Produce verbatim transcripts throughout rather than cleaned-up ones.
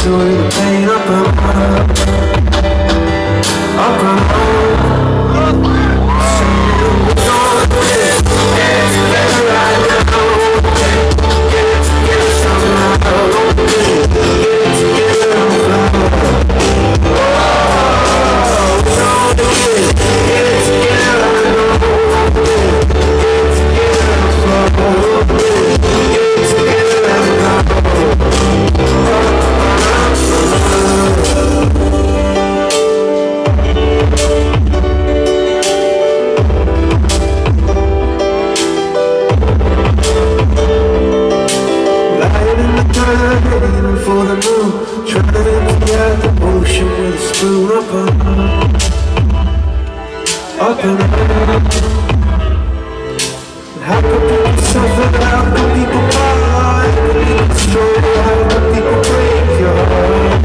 through the pain. Up and up, up and up. Saying we're gonna do it, get together right now. Get together somehow, get together and fly. Oh, we're gonna do it, get together right now. Get together and fly. Get together and fly. Waiting for the moon, trying to get the ocean with a spoon. Up and up, up and up. How can people suffer? How can people buy? How can people destroy? How can people break your heart?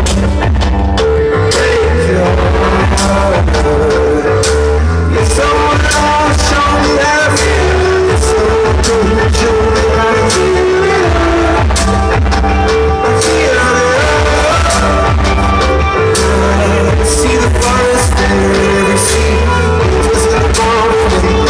Break your heart. You're someone else, show me that fear. You're someone who show me that fear. See the forest there, every sea, just a bomb.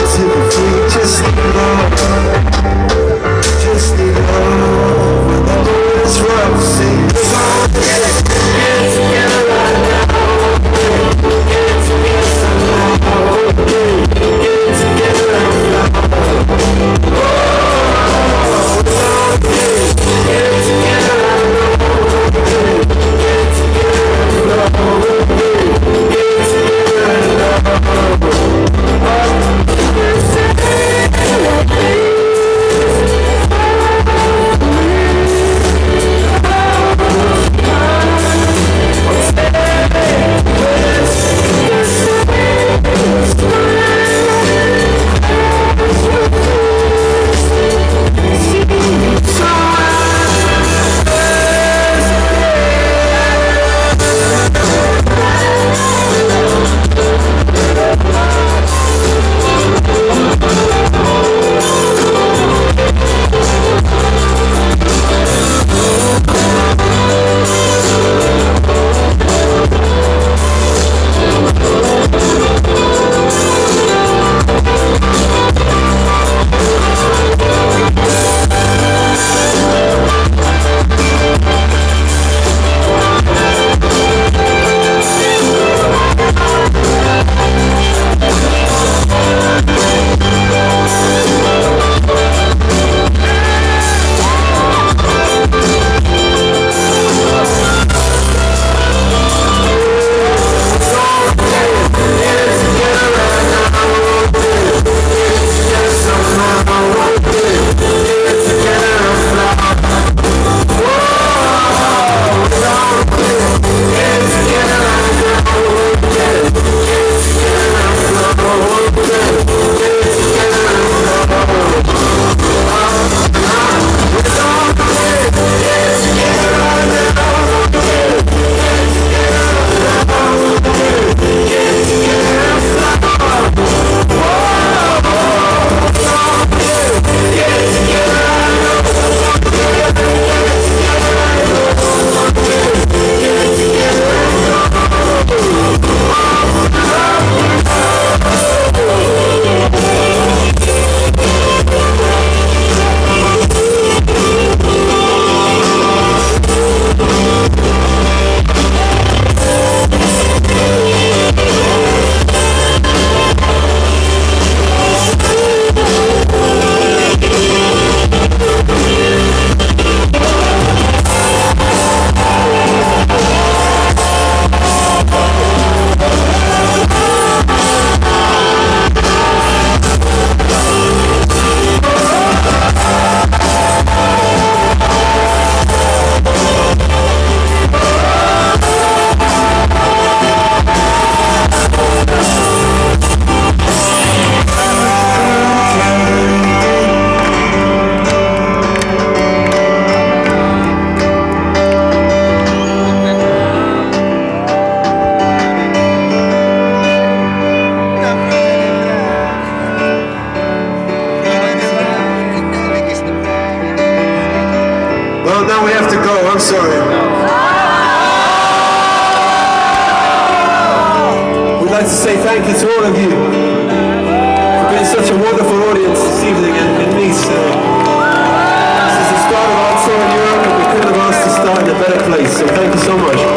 thank you to all of you for being such a wonderful audience this evening in, in Nice. Uh, this is the start of our tour in Europe, and we couldn't have asked to start in a better place, so thank you so much.